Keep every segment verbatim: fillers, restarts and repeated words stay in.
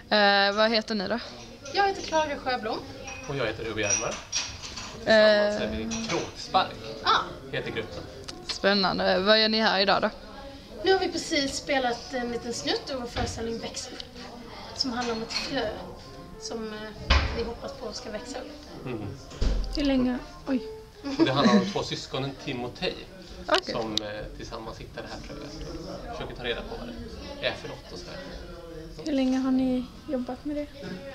Eh, vad heter ni då? Jag heter Klara Sjöblom. Och jag heter Hugo Hjelmar. Eh, Tillsammans är vi Kråkspark, Ah, heter gruppen. spännande. Vad gör ni här idag då? nu har vi precis spelat en liten snutt av vår föreställning Väx upp. Som handlar om ett frö som eh, vi hoppas på ska växa upp. Mm. Hur länge? Oj. Och det handlar om två syskonen Tim och Tej Okej. som eh, tillsammans hittar det här fröet och försöker ta reda på vad det är för något och sådär. Hur länge har ni jobbat med det?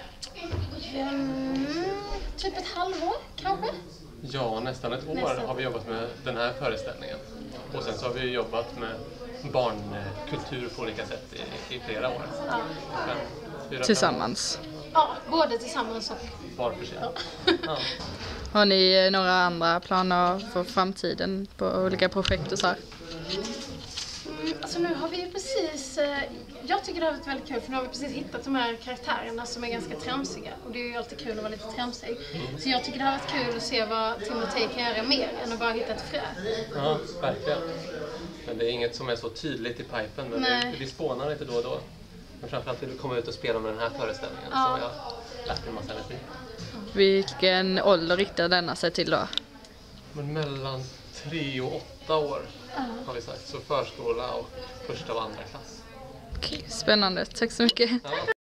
Mm, typ ett halvår kanske? Ja, nästan ett år Nästan. har vi jobbat med den här föreställningen. Och sen så har vi jobbat med barnkultur på olika sätt i, i flera år. Ja. Fem, fyra, Tillsammans. Ja, både tillsammans och... fem, Var för sig. Ja. Har ni några andra planer för framtiden på olika projekt och så här? Mm, alltså nu har vi ju precis... Eh, jag tycker det har varit väldigt kul för nu har vi precis hittat de här karaktärerna som är ganska tramsiga. Och det är ju alltid kul att vara lite tramsig. Så jag tycker det har varit kul att se vad Tim och Tej kan göra mer än att bara hitta ett frö. Ja, verkligen. Men det är inget som är så tydligt i pipen, men Nej. vi, vi spånar lite då och då. Men framförallt vill vi komma ut och spela med den här föreställningen, Ja. så jag har lagt en massa energi. Vilken ålder riktar denna sig till då? Men mellan tre och åtta år har vi sagt, så förskola och första och andra klass. Okej, spännande. Tack så mycket. Ja.